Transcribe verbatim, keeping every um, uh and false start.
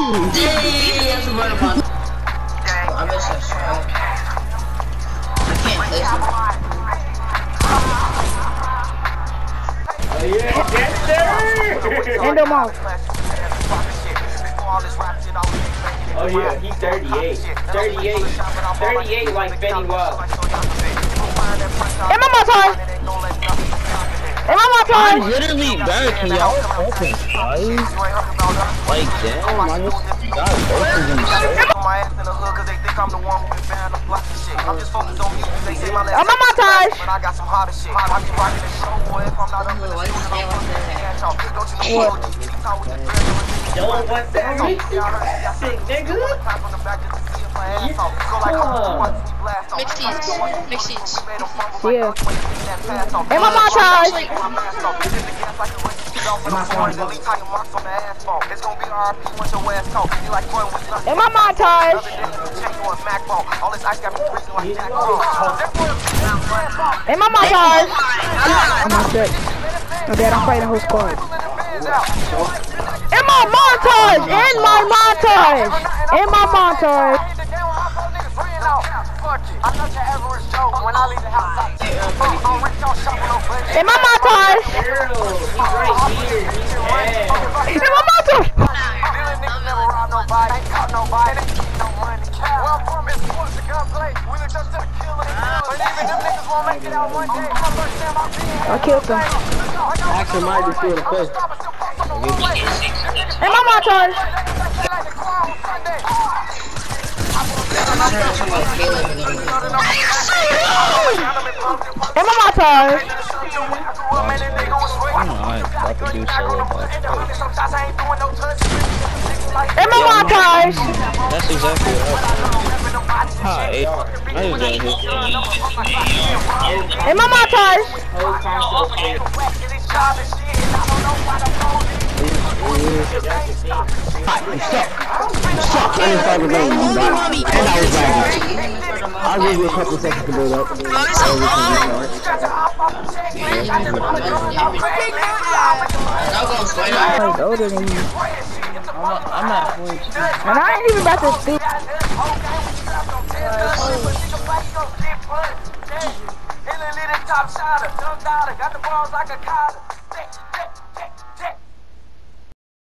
Hey, that's a murder monster. I miss that shot. I can't listen. Oh yeah, yes sir! End them off. Oh yeah, he's thirty-eight. thirty-eight. thirty-eight like Fetty Wap. Am I my time? Am I my time? I'm literally back, can y'all fucking fight? Like, damn, I just got both of them shit. I'm on my time. Don't want that mixing, nigga. Mix these. Mix these. Yeah. Am I my time? Am I my time? Am I my time? I'm not good. No, Dad, I'm fighting whole squad. In my montage! In my montage! In my montage! In my montage! In my montage! I killed them. Actually, might be still the first. In my montage! In my montage! I'm about to do solo boss. In my montage! That's exactly what happened. Hi, A R. I just got hit. In my montage! Hi, I'm stuck. I'm stuck. I didn't start the game. And I was lagging. I'll give you a couple seconds to build up. I'm older than you. I'm not going to. And I ain't even about to speak. Top shot, dunked out, got the balls like a collar.